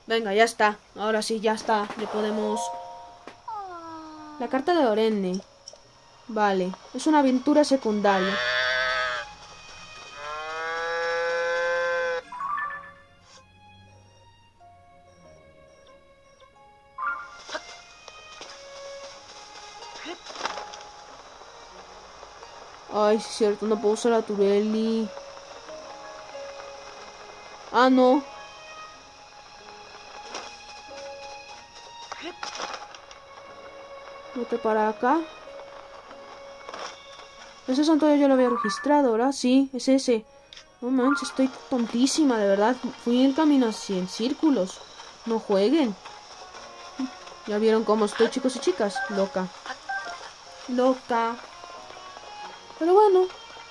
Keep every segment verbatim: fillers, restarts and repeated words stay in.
Venga, ya está. Ahora sí, ya está. Le podemos... La carta de Orenne. Vale. Es una aventura secundaria. Ay, sí es cierto. No puedo usar a Turelli. Ah, no. Vete para acá. Ese santuario yo lo había registrado, ¿verdad? Sí, es ese. No manches, estoy tontísima, de verdad. Fui en camino así, en círculos. No jueguen. ¿Ya vieron cómo estoy, chicos y chicas? Loca. Loca. Pero bueno.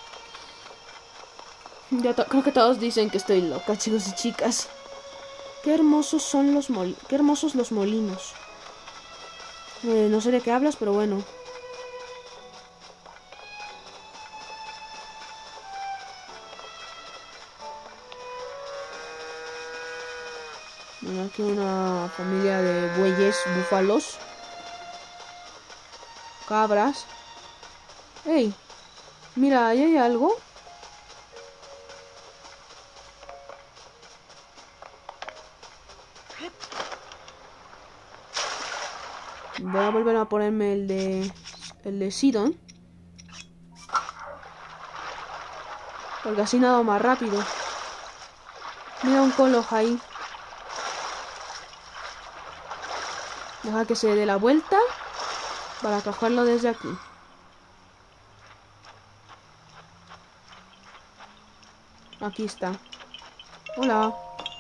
Ya creo que todos dicen que estoy loca, chicos y chicas. Qué hermosos son los molinos. Qué hermosos los molinos. Eh, no sé de qué hablas, pero bueno. Bueno, aquí una familia de bueyes, búfalos, cabras. ¡Ey! Mira, ¿ahí hay algo? Voy a volver a ponerme el de... El de Sidon. Porque así nado más rápido. Mira un Koloj ahí. Deja que se dé la vuelta para cogerlo desde aquí. Aquí está. Hola.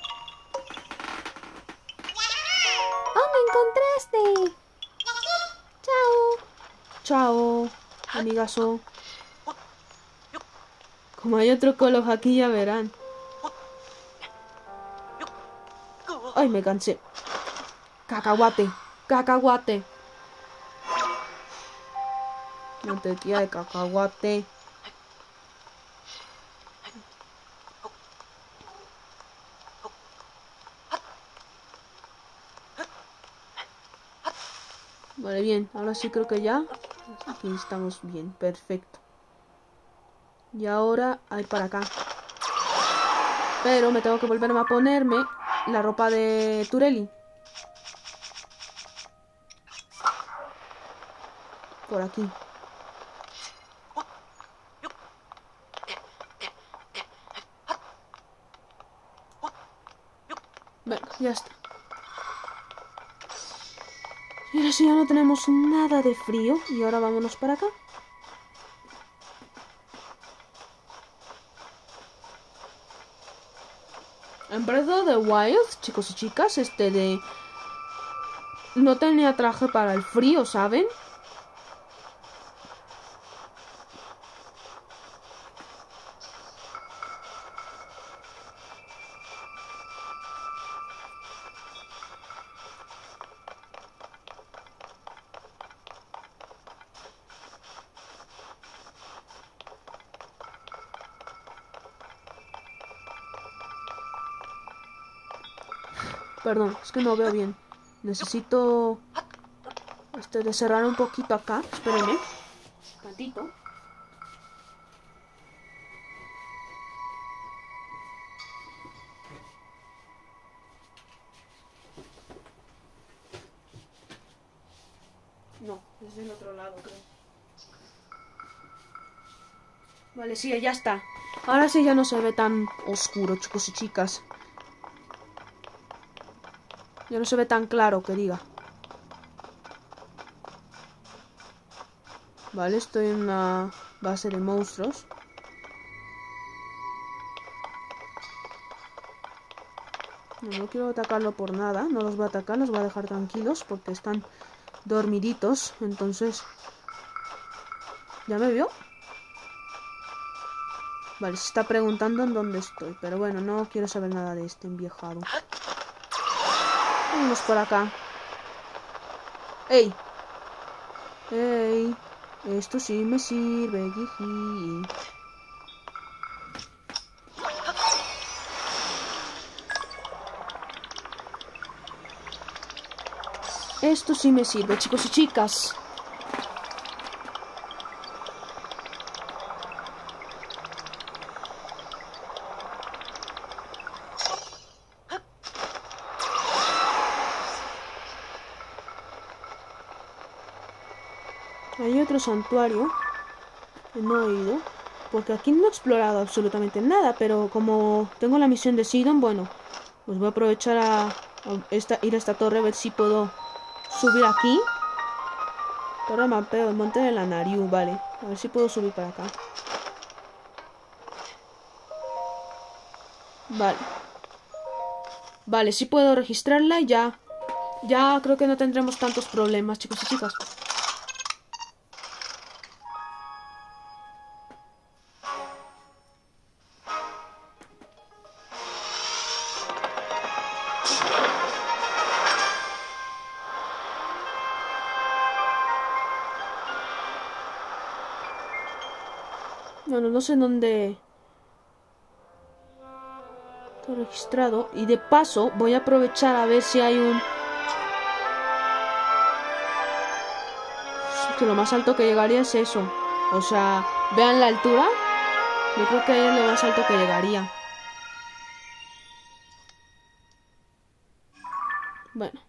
¡Oh, me encontraste! ¡Chao! ¡Chao, amigazo! Como hay otro Koloj aquí, ya verán. ¡Ay, me cansé! ¡Cacahuate! ¡Cacahuate! Mantequilla de cacahuate. Vale, bien. Ahora sí creo que ya. Aquí estamos bien. Perfecto. Y ahora hay para acá. Pero me tengo que volver a ponerme la ropa de Turelli. Por aquí. Venga, ya está. Y ahora sí ya no tenemos nada de frío. Y ahora vámonos para acá. En Breath of the Wild, chicos y chicas, este de... No tenía traje para el frío, ¿saben? Perdón, es que no veo bien. Necesito... Este, de cerrar un poquito acá. Espérenme. Un tantito. No, es del otro lado, creo. Vale, sí, ya está. Ahora sí ya no se ve tan oscuro, chicos y chicas. Ya no se ve tan claro, que diga. Vale, estoy en una base de monstruos. No, no quiero atacarlo por nada. No los voy a atacar, los voy a dejar tranquilos porque están dormiditos. Entonces... ¿Ya me vio? Vale, se está preguntando en dónde estoy. Pero bueno, no quiero saber nada de este enviejado. Vamos por acá. ¡Ey! ¡Ey! Esto sí me sirve, jiji. Esto sí me sirve, chicos y chicas. Hay otro santuario que no he ido, porque aquí no he explorado absolutamente nada, pero como tengo la misión de Sidon, bueno, pues voy a aprovechar a, a esta, ir a esta torre a ver si puedo subir aquí. Torre mapeo, el monte de la Nariu, vale. A ver si puedo subir para acá. Vale. Vale, sí puedo registrarla y ya. Ya creo que no tendremos tantos problemas, chicos y chicas. Bueno, no sé dónde está registrado. Y de paso voy a aprovechar a ver si hay un... Que lo más alto que llegaría es eso. O sea, vean la altura. Yo creo que ahí es lo más alto que llegaría. Bueno.